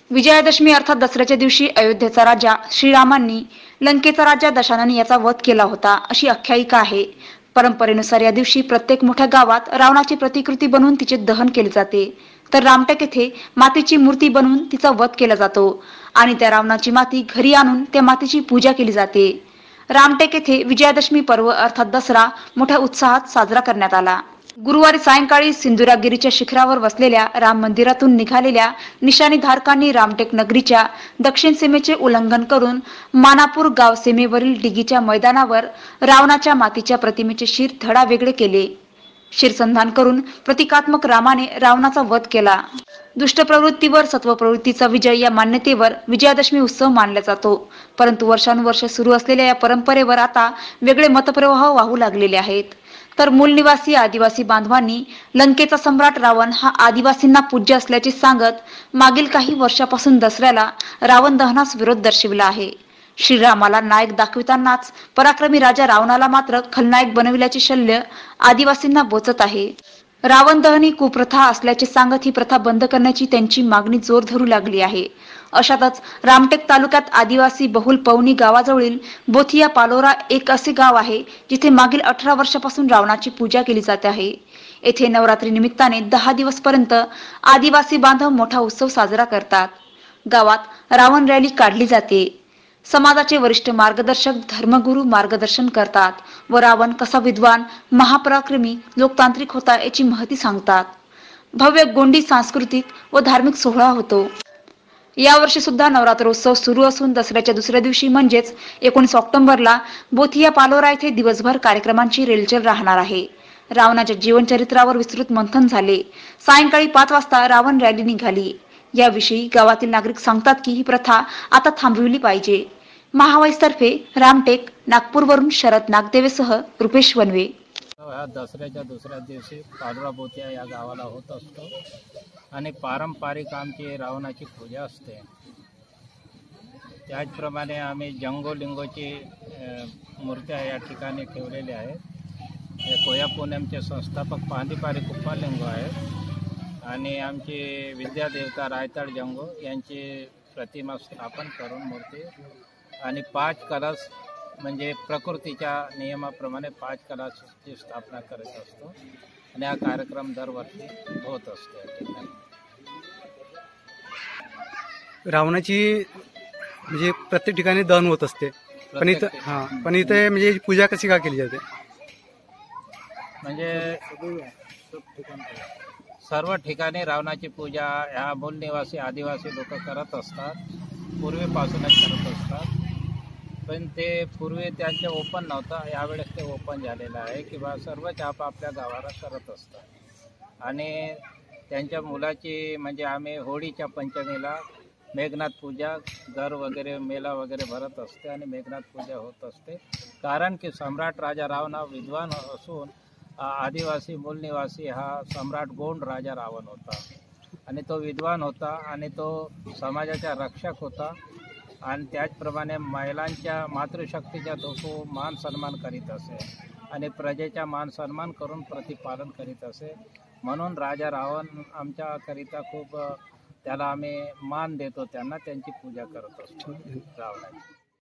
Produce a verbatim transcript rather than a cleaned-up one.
विजयादशमी अर्थात दसऱ्याच्या दिवशी अयोध्येचा राजा श्रीरामांनी लंकेचा राजा दशरथ याचा वध केला होता अशी आख्यायिका आहे। परंपरेनुसार या दिवशी प्रत्येक मोठ्या गावात रावणाची प्रतिकृती बनवून तिचे दहन केले जाते, तर रामटेक येथे मातीची मूर्ती बनवून तिचा वध केला जातो आणि त्या रावणाची माती घरी आणून त्या मातीची पूजा केली जाते। रामटेक येथे विजयादशमी पर्व अर्थात दसरा मोठ्या उत्साहात साजरा करण्यात आला। गुरुवारी सायंकाळी सिंधुरागिरीच्या शिखरावर वसलेल्या राम मंदिरातून निघालेल्या निशाणीधारकांनी रामटेक नगरीच्या दक्षिण सीमेचे उल्लंघन करून मानापूर गाव सीमेवरील डिगीच्या मैदानावर रावणाच्या मातीच्या प्रतिमेचे शिर धडा वेगळे केले। शिरसंधान करून प्रतिकात्मक रामाने रावणाचा वध केला। दुष्ट प्रवृत्तीवर सत्व प्रवृत्तीचा विजय या मान्यतेवर विजयादशमी उत्सव मानला जातो। परंतु वर्षानुवर्ष सुरू असलेल्या या परंपरेवर आता वेगळे मतप्रवाह वाहू लागलेले आहेत। तर मूल निवासी आदिवासी बांधवांनी लंकेचा सम्राट रावण हा आदिवासींना पूज्य असल्याचे सांगत मागील काही वर्षापासून दसऱ्याला रावण दहनास विरोध दर्शविला आहे। श्रीरामाला नायक दाखवितानाच पराक्रमी राजा रावणाला मात्र खलनायक बनविल्याचे शल्य आदिवासींना बोचत आहे। रावण दहन ही कुप्रथा असल्याचे सांगत ही प्रथा बंद करण्याची त्यांची मागणी जोर धरू लागली आहे। अशातच रामटेक तालुक्यात आदिवासी बहुल पवनी गावाजवळील बोथिया पालोरा एक असे गाव आहे जिथे मागील अठरा वर्षापासून रावणाची पूजा केली जाते आहे। येथे नवरात्री निमित्ताने दहा दिवस पर्यंत आदिवासी बांधव मोठा उत्सव साजरा करतात। गावात रावण रॅली काढली जाते। समाजाचे वरिष्ठ मार्गदर्शक धर्मगुरू मार्गदर्शन करतात व रावण कसा विद्वान महापराक्रमी लोकतांत्रिक होता याची महती सांगतात। भव्य गोंडी सांस्कृतिक व धार्मिक सोहळा होतो। यावर्षी सुद्धा नवरात्रोत्सव सुरू असून दसऱ्याच्या दुसऱ्या दिवशी म्हणजेच एकोणीस ऑक्टोबरला बोथिया पालोरा येथे दिवसभर कार्यक्रमांची रेलचेल राहणार आहे। रावणाच्या जीवनचरित्रावर विस्तृत मंथन झाले। सायंकाळी पाच वाजता रावण रॅली निघाली। याविषयी गावातील नागरिक सांगतात की ही प्रथा आता थांबविली पाहिजे। महावाईसतर्फे रामटेक नागपूरवरून शरद नागदेवेसह रुपेश वनवे। हा दसऱ्याच्या दुसऱ्या दिवशी पालोरा बोथिया या गावाला होत असतो आणि पारंपरिक आमची रावणाची पूजा असते। त्याचप्रमाणे आम्ही जंगो लिंगोची मूर्त्या या ठिकाणी ठेवलेल्या आहेत। हे कोया पूनमचे संस्थापक पांदिपारी कुप्पा लिंगो आहेत आणि आमची विद्यादेवता रायताड जंगो यांची प्रतिमा स्थापन करून मूर्ती आणि पाच कलश म्हणजे प्रकृतीच्या नियमाप्रमाणे पाच कलशाची स्थापना करत असतो आणि हा कार्यक्रम दरवर्षी होत असतो। रावणाची म्हणजे प्रत्येक ठिकाणी दहन होत असते, पण इथं हा पण इथे म्हणजे पूजा कशी का केली जाते? म्हणजे सर्व ठिकाणी रावणाची पूजा ह्या मूल निवासी आदिवासी लोक करत असतात, पूर्वीपासूनच करत असतात। पण ते पूर्वी त्यांचे ओपन नव्हतं, यावेळेस ते ओपन झालेलं आहे किंवा सर्वच आपापल्या गावाला करत असतात। आणि त्यांच्या मुलाची म्हणजे आम्ही होळीच्या पंचमीला मेघनाथ पूजा घर वगैरे मेला वगैरे भरत असते आणि मेघनाथ पूजा होत असते। कारण की सम्राट राजा रावण हा विद्वान असून आदिवासी मूल निवासी हा सम्राट गोंड राजा रावण होता आणि तो विद्वान होता आणि तो समाजाचा रक्षक होता आणि त्याचप्रमाणे महिलांच्या मातृशक्तीचा तो मान सन्मान करीत असे आणि प्रजेचा मान सन्मान करून प्रतिपालन करीत असे। म्हणून राजा रावण आमच्याकरिता खूप त्याला आम्ही मान देतो, त्यांना त्यांची पूजा करत असतो रावणाची।